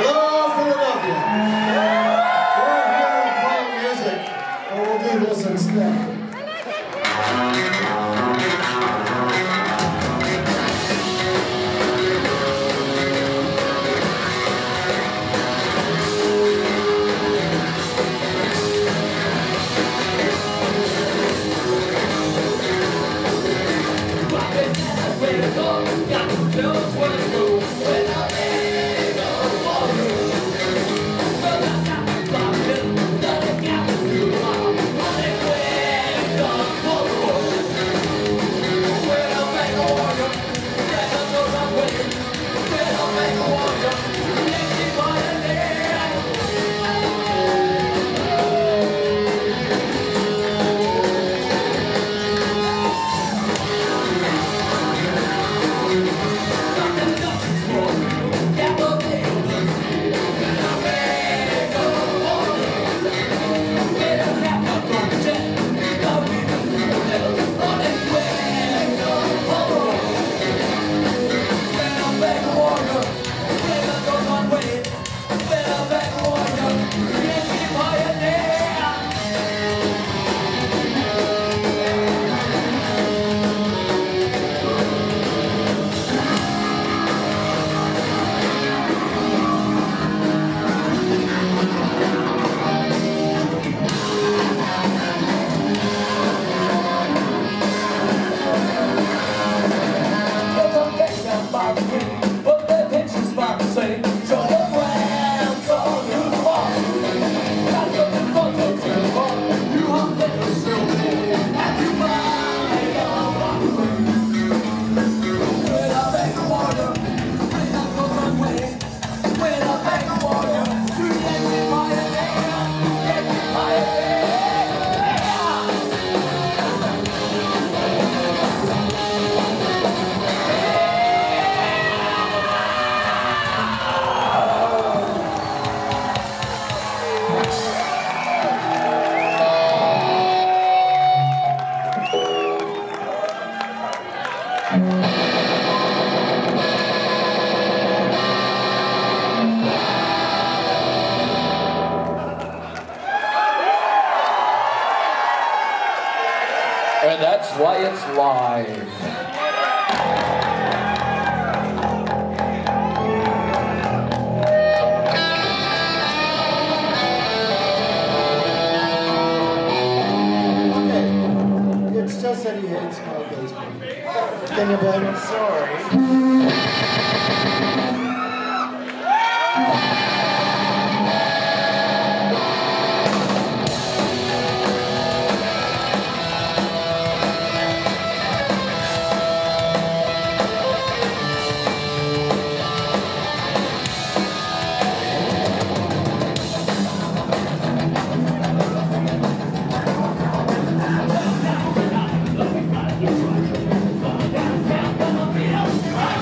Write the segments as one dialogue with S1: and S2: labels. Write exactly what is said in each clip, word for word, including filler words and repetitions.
S1: Hello, Philadelphia. We're here playing music, but we'll do this instead.
S2: And that's why it's live.
S1: Okay, it's just that he hates my basement. Can you blame him? Sorry.
S3: Bye.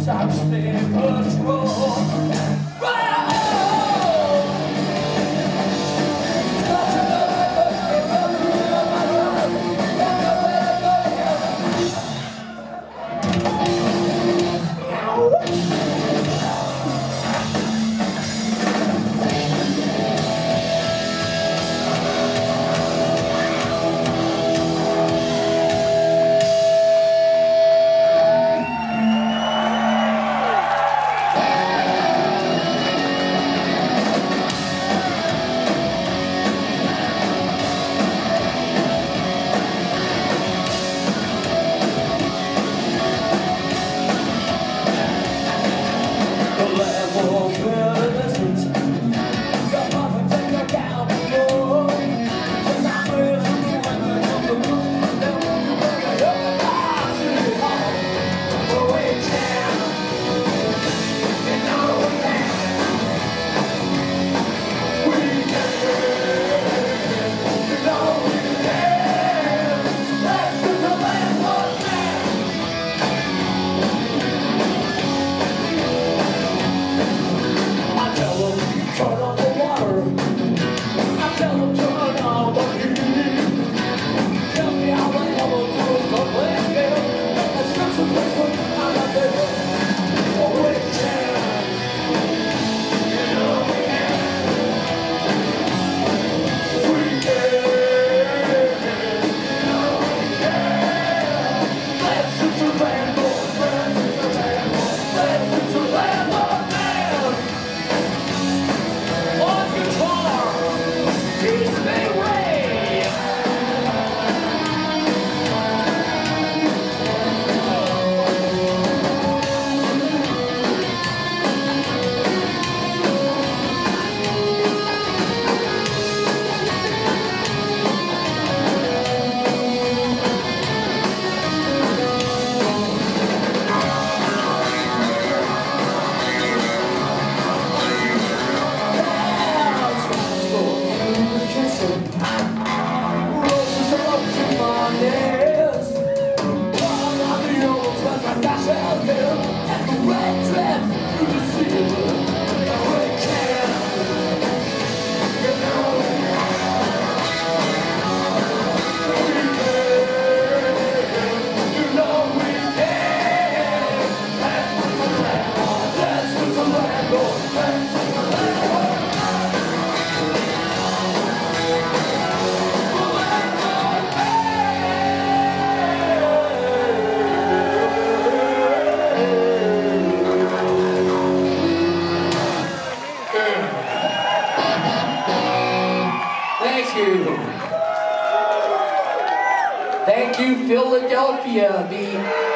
S2: Thank you, Philadelphia. The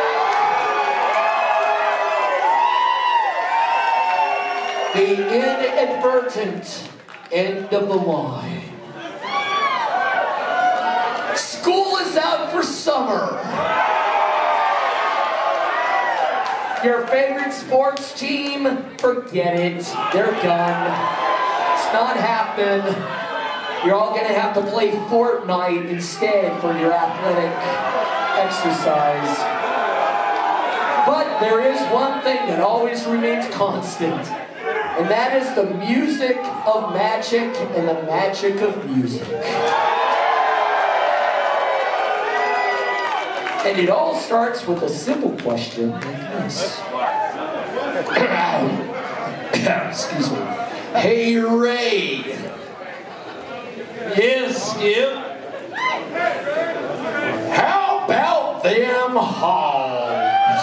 S2: the inadvertent end of the line. School is out for summer. Your favorite sports team, forget it. They're done. It's not happening. You're all gonna have to play Fortnite instead for your athletic exercise. But there is one thing that always remains constant, and that is the music of magic and the magic of music. And it all starts with a simple question like this. Excuse me. Hey, Ray.
S3: Yes, Skip.
S2: How about them hogs?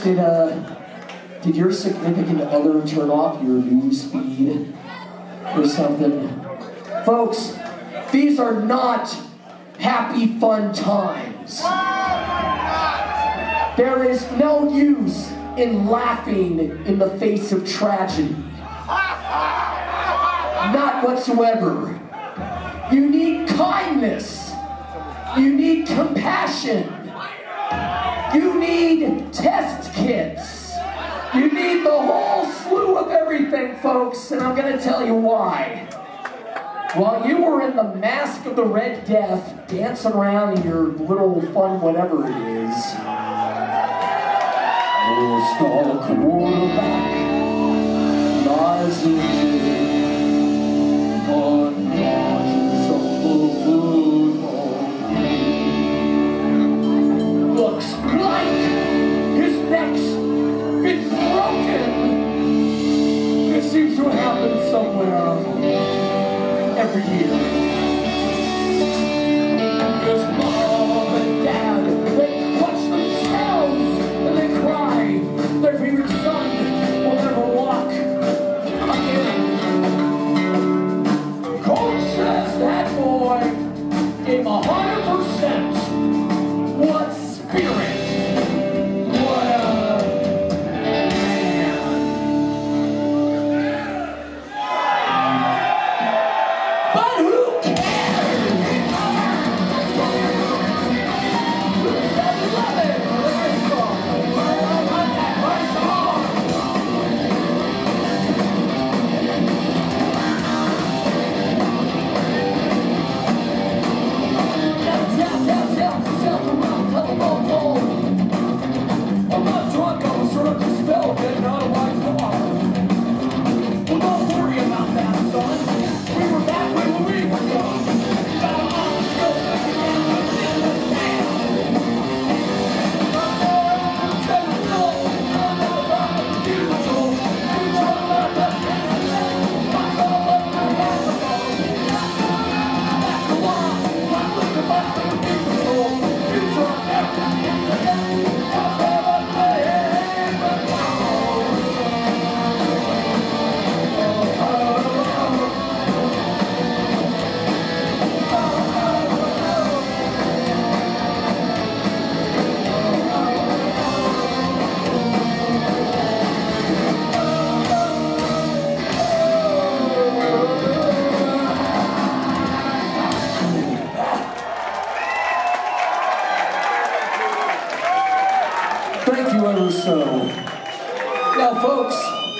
S2: Did, uh, did your significant other turn off your news feed or something? Folks, these are not happy, fun times. There is no use in laughing in the face of tragedy. Not whatsoever. You need kindness. You need compassion. You need test kits. You need the whole slew of everything, folks, and I'm going to tell you why. While you were in the Mask of the Red Death, dancing around in your little fun whatever it is, we'll stall a quarterback, lies in unconscious of the football game. Looks like his neck's been broken. It seems to happen somewhere every year. His mom and dad, they clutch themselves and they cry. Their favorite son will never walk again. Coach says that boy gave a hundred percent. What spirit? What a man. But who cares? seven eleven, this song. My song. Down, down, down, down, down, around, telephone pole. I'm not drunk, I was drunk as spell, getting out of my car. Well, don't worry about that, son. We were back when we were young. Got a mom still looking down on this man. Tell me no, I'm not about the beautiful. You talk about the I'm all up my ass. That's the one. I'm looking about the beautiful. You talk about the I'm all up my head, but thank you ever so. Now, folks,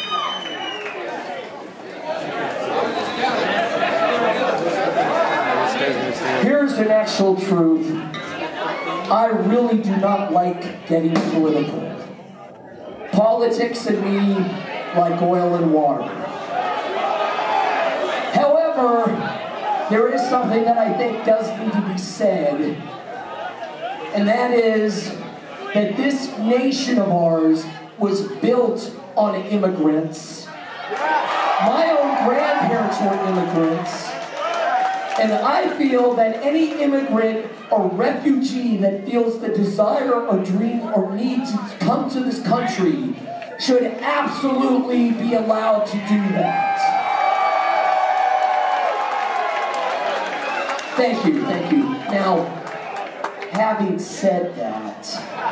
S2: here's an actual truth. I really do not like getting political. Politics and me like oil and water. However, there is something that I think does need to be said, and that is that this nation of ours was built on immigrants. My own grandparents were immigrants, and I feel that any immigrant or refugee that feels the desire or dream or need to come to this country should absolutely be allowed to do that. Thank you, thank you. Now, having said that,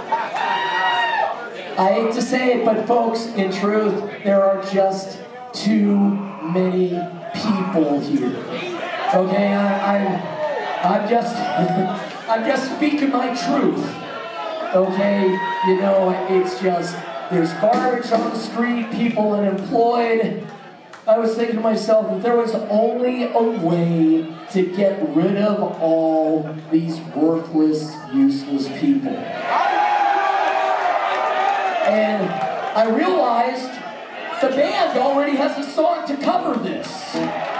S2: I hate to say it, but folks, in truth, there are just too many people here. Okay, I, I'm, I'm just, I'm just speaking my truth. Okay, you know, it's just, there's garbage on the street, people unemployed. I was thinking to myself, if there was only a way to get rid of all these worthless, useless people. And I realized the band already has a song to cover this.